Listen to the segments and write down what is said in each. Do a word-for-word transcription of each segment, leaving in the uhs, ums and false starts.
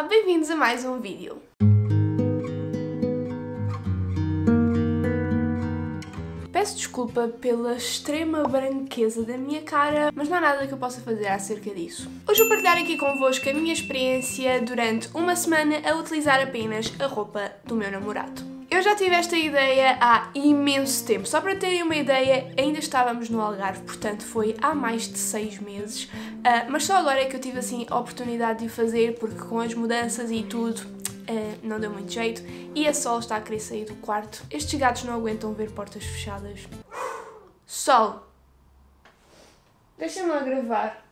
Olá, bem-vindos a mais um vídeo. Peço desculpa pela extrema branqueza da minha cara, mas não há nada que eu possa fazer acerca disso. Hoje vou partilhar aqui convosco a minha experiência durante uma semana a utilizar apenas a roupa do meu namorado. Eu já tive esta ideia há imenso tempo, só para terem uma ideia, ainda estávamos no Algarve, portanto foi há mais de seis meses, uh, mas só agora é que eu tive assim a oportunidade de o fazer, porque com as mudanças e tudo, uh, não deu muito jeito, e a Sol está a querer sair do quarto. Estes gatos não aguentam ver portas fechadas. Sol, deixa-me lá gravar.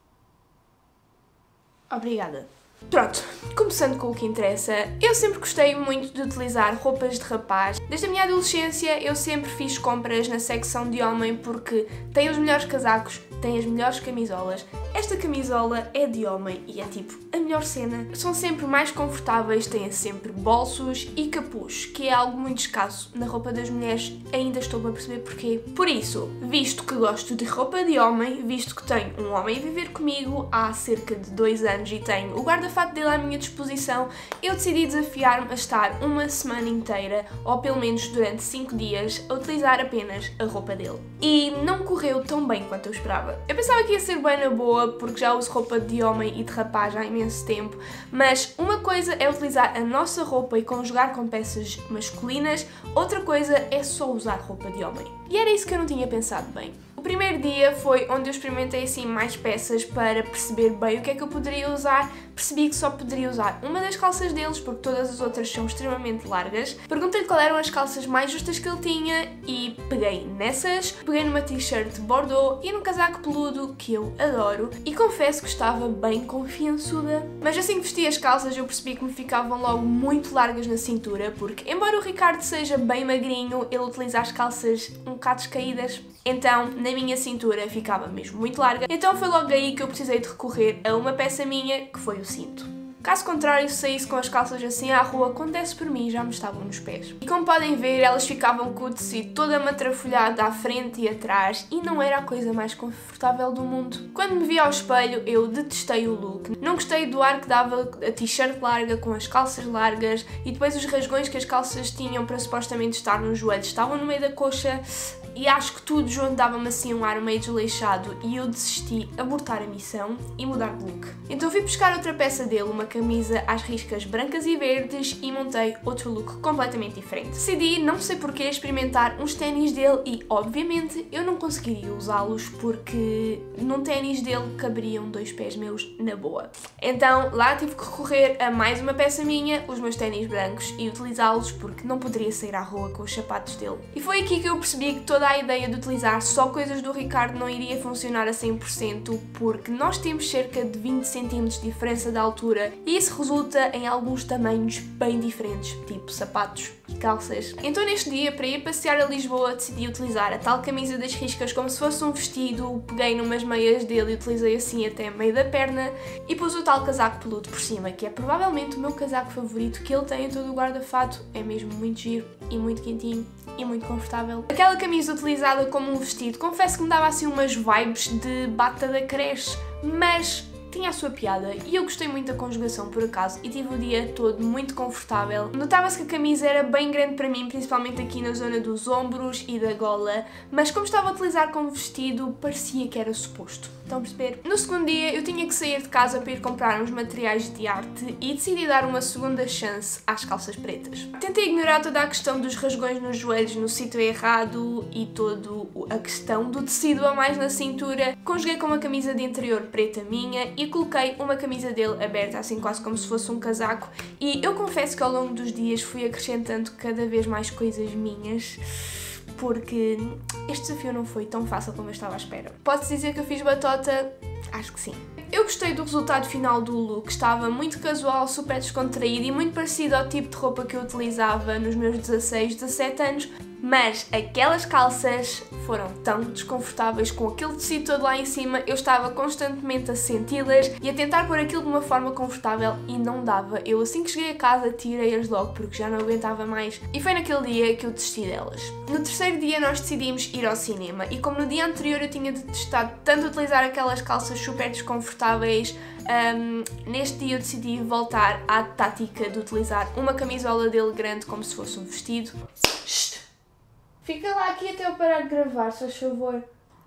Obrigada. Pronto, começando com o que interessa, eu sempre gostei muito de utilizar roupas de rapaz. Desde a minha adolescência eu sempre fiz compras na secção de homem porque tem os melhores casacos, tem as melhores camisolas. Esta camisola é de homem e é tipo a melhor cena. São sempre mais confortáveis, têm sempre bolsos e capuz, que é algo muito escasso na roupa das mulheres, ainda estou a perceber porquê. Por isso, visto que gosto de roupa de homem, visto que tenho um homem a viver comigo há cerca de dois anos e tenho o guarda-fato dele à minha disposição, eu decidi desafiar-me a estar uma semana inteira, ou pelo menos durante cinco dias, a utilizar apenas a roupa dele. E não correu tão bem quanto eu esperava. Eu pensava que ia ser bem na boa, porque já uso roupa de homem e de rapaz há imenso tempo, mas uma coisa é utilizar a nossa roupa e conjugar com peças masculinas, outra coisa é só usar roupa de homem. E era isso que eu não tinha pensado bem. O primeiro dia foi onde eu experimentei assim mais peças para perceber bem o que é que eu poderia usar. Percebi que só poderia usar uma das calças deles porque todas as outras são extremamente largas. Perguntei-lhe qual eram as calças mais justas que ele tinha e peguei nessas. Peguei numa t-shirt bordeaux e num casaco peludo que eu adoro e confesso que estava bem confiançuda. Mas assim que vesti as calças eu percebi que me ficavam logo muito largas na cintura porque, embora o Ricardo seja bem magrinho, ele utiliza as calças um bocado descaídas. Então, na minha cintura ficava mesmo muito larga, então foi logo aí que eu precisei de recorrer a uma peça minha, que foi o cinto. Caso contrário, se saísse com as calças assim à rua, acontece por mim, já me estavam nos pés. E como podem ver, elas ficavam com o tecido todo amatrafolhado à frente e atrás e não era a coisa mais confortável do mundo. Quando me vi ao espelho, eu detestei o look. Não gostei do ar que dava a t-shirt larga com as calças largas e depois os rasgões que as calças tinham para supostamente estar nos joelhos estavam no meio da coxa. E acho que tudo junto dava-me assim um ar meio desleixado e eu desisti, abortar a missão e mudar de look. Então fui buscar outra peça dele, uma camisa às riscas brancas e verdes e montei outro look completamente diferente. Decidi, não sei porquê, experimentar uns ténis dele e obviamente eu não conseguiria usá-los porque num ténis dele caberiam dois pés meus na boa. Então lá tive que recorrer a mais uma peça minha, os meus ténis brancos, e utilizá-los porque não poderia sair à rua com os sapatos dele. E foi aqui que eu percebi que toda a ideia de utilizar só coisas do Ricardo não iria funcionar a cem por cento porque nós temos cerca de vinte centímetros de diferença de altura e isso resulta em alguns tamanhos bem diferentes, tipo sapatos e calças. Então neste dia, para ir passear a Lisboa, decidi utilizar a tal camisa das riscas como se fosse um vestido, peguei numas meias dele e utilizei assim até meio da perna e pus o tal casaco peludo por cima, que é provavelmente o meu casaco favorito que ele tem em todo o guarda-fato, é mesmo muito giro e muito quentinho e muito confortável. Aquela camisa utilizada como um vestido, confesso que me dava assim umas vibes de bata da creche, mas tinha a sua piada e eu gostei muito da conjugação por acaso e tive o dia todo muito confortável. Notava-se que a camisa era bem grande para mim, principalmente aqui na zona dos ombros e da gola, mas como estava a utilizar como vestido, parecia que era suposto. Estão a perceber? No segundo dia eu tinha que sair de casa para ir comprar uns materiais de arte e decidi dar uma segunda chance às calças pretas. Tentei ignorar toda a questão dos rasgões nos joelhos no sítio errado e toda a questão do tecido a mais na cintura. Conjuguei com uma camisa de interior preta minha e coloquei uma camisa dele aberta, assim quase como se fosse um casaco, e eu confesso que ao longo dos dias fui acrescentando cada vez mais coisas minhas, porque este desafio não foi tão fácil como eu estava à espera. Pode-se dizer que eu fiz batota? Acho que sim. Eu gostei do resultado final do look, estava muito casual, super descontraído e muito parecido ao tipo de roupa que eu utilizava nos meus dezasseis, dezassete anos, mas aquelas calças foram tão desconfortáveis com aquele tecido todo lá em cima, eu estava constantemente a senti-las e a tentar pôr aquilo de uma forma confortável e não dava. Eu assim que cheguei a casa tirei-as logo porque já não aguentava mais e foi naquele dia que eu desisti delas. No terceiro dia nós decidimos ir ao cinema e como no dia anterior eu tinha detestado tanto utilizar aquelas calças super desconfortáveis, um, neste dia eu decidi voltar à tática de utilizar uma camisola dele grande como se fosse um vestido. Shhh. Fica lá aqui até eu parar de gravar, se faz favor.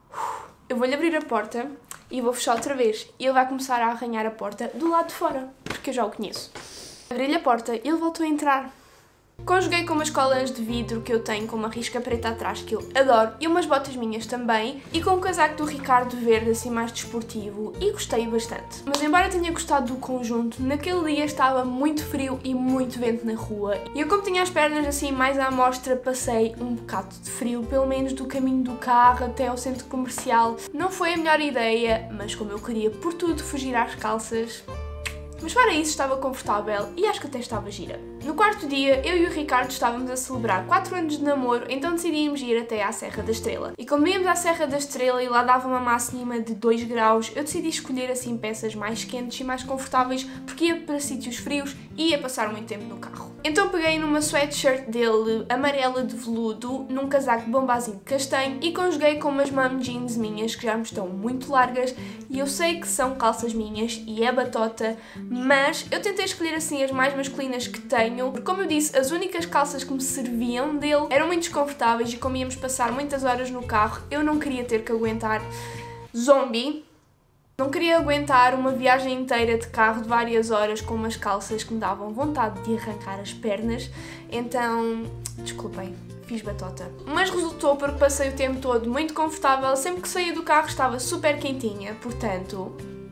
Eu vou-lhe abrir a porta e vou fechar outra vez. E ele vai começar a arranhar a porta do lado de fora, porque eu já o conheço. Abri-lhe a porta e ele voltou a entrar. Conjuguei com umas colas de vidro que eu tenho com uma risca preta atrás que eu adoro e umas botas minhas também e com um casaco do Ricardo verde assim mais desportivo e gostei bastante. Mas embora tenha gostado do conjunto, naquele dia estava muito frio e muito vento na rua e eu como tinha as pernas assim mais à mostra passei um bocado de frio, pelo menos do caminho do carro até ao centro comercial. Não foi a melhor ideia, mas como eu queria por tudo fugir às calças, mas para isso estava confortável e acho que até estava gira. No quarto dia, eu e o Ricardo estávamos a celebrar quatro anos de namoro, então decidimos ir até à Serra da Estrela. E como íamos à Serra da Estrela e lá dava uma máxima de dois graus, eu decidi escolher assim peças mais quentes e mais confortáveis porque ia para sítios frios e ia passar muito tempo no carro. Então peguei numa sweatshirt dele amarela de veludo, num casaco bombazinho castanho e conjuguei com umas mom jeans minhas que já me estão muito largas e eu sei que são calças minhas e é batota, mas eu tentei escolher assim as mais masculinas que tenho, porque como eu disse, as únicas calças que me serviam dele eram muito desconfortáveis e como íamos passar muitas horas no carro, eu não queria ter que aguentar zombie. Não queria aguentar uma viagem inteira de carro de várias horas com umas calças que me davam vontade de arrancar as pernas, então, desculpem, fiz batota. Mas resultou porque passei o tempo todo muito confortável, sempre que saía do carro estava super quentinha, portanto...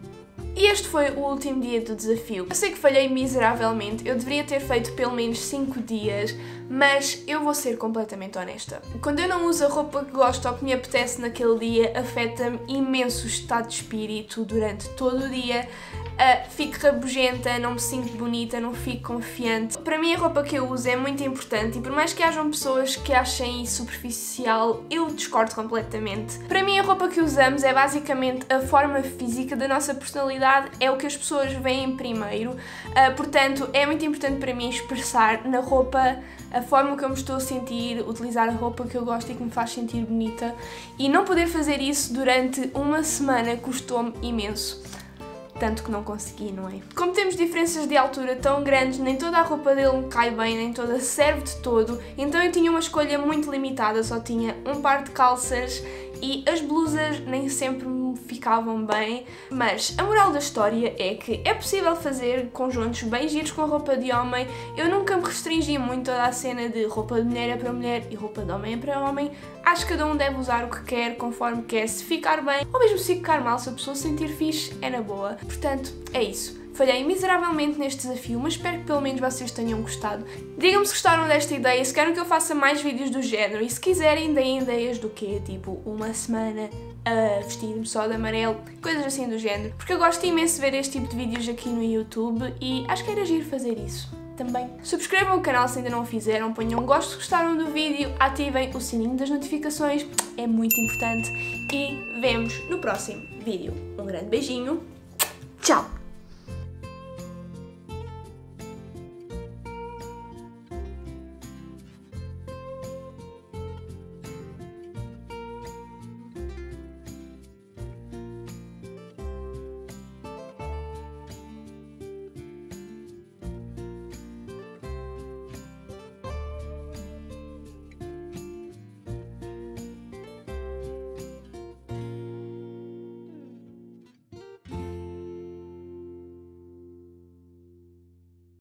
E este foi o último dia do desafio. Eu sei que falhei miseravelmente, eu deveria ter feito pelo menos cinco dias, mas eu vou ser completamente honesta. Quando eu não uso a roupa que gosto ou que me apetece naquele dia, afeta-me imenso o estado de espírito durante todo o dia. Uh, fico rabugenta, não me sinto bonita, não fico confiante. Para mim a roupa que eu uso é muito importante e por mais que hajam pessoas que achem isso superficial, eu discordo completamente. Para mim a roupa que usamos é basicamente a forma física da nossa personalidade, é o que as pessoas veem primeiro, uh, portanto é muito importante para mim expressar na roupa a forma que eu me estou a sentir, utilizar a roupa que eu gosto e que me faz sentir bonita e não poder fazer isso durante uma semana custou-me imenso. Tanto que não consegui, não é? Como temos diferenças de altura tão grandes, nem toda a roupa dele me cai bem, nem toda serve de todo, então eu tinha uma escolha muito limitada, só tinha um par de calças e as blusas nem sempre me ficavam bem, mas a moral da história é que é possível fazer conjuntos bem giros com roupa de homem. Eu nunca me restringi muito a a cena de roupa de mulher é para mulher e roupa de homem é para homem. Acho que cada um deve usar o que quer, conforme quer, se ficar bem, ou mesmo se ficar mal, se a pessoa se sentir fixe, é na boa. Portanto, é isso. Falhei miseravelmente neste desafio, mas espero que pelo menos vocês tenham gostado. Digam-me se gostaram desta ideia, se querem que eu faça mais vídeos do género e se quiserem deem ideias do quê? Tipo, uma semana a vestir-me só de amarelo, coisas assim do género. Porque eu gosto imenso de ver este tipo de vídeos aqui no YouTube e acho que era giro fazer isso também. Subscrevam o canal se ainda não o fizeram, ponham um gosto se gostaram do vídeo, ativem o sininho das notificações, é muito importante e vemos no próximo vídeo. Um grande beijinho, tchau!